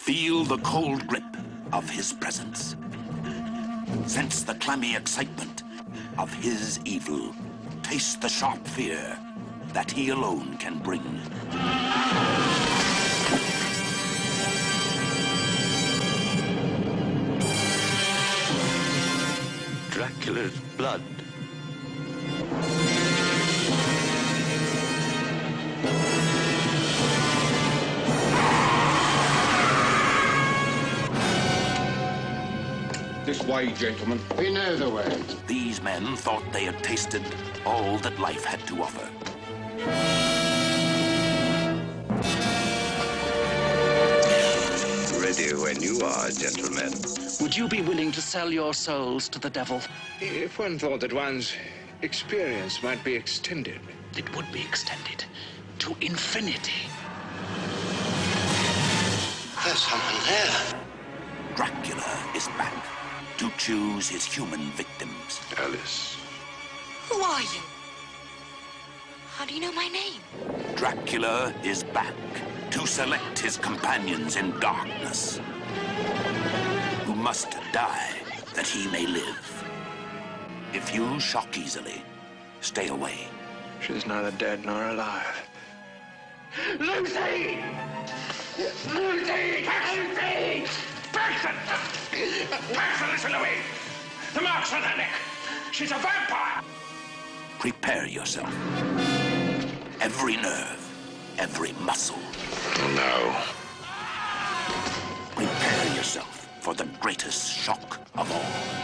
Feel the cold grip of his presence. Sense the clammy excitement of his evil. Taste the sharp fear that he alone can bring. Dracula's blood. This way, gentlemen. We know the way. These men thought they had tasted all that life had to offer. Ready when you are, gentlemen. Would you be willing to sell your souls to the devil? If one thought that one's experience might be extended. It would be extended to infinity. There's someone there. Dracula is back to choose his human victims. Alice. Who are you? How do you know my name? Dracula is back to select his companions in darkness, who must die that he may live. If you shock easily, stay away. She's neither dead nor alive. Lucy! Lucy! Lucy! Paxton! Paxton, listen to me! The mark's on her neck! She's a vampire! Prepare yourself. Every nerve, every muscle. No. Prepare yourself for the greatest shock of all.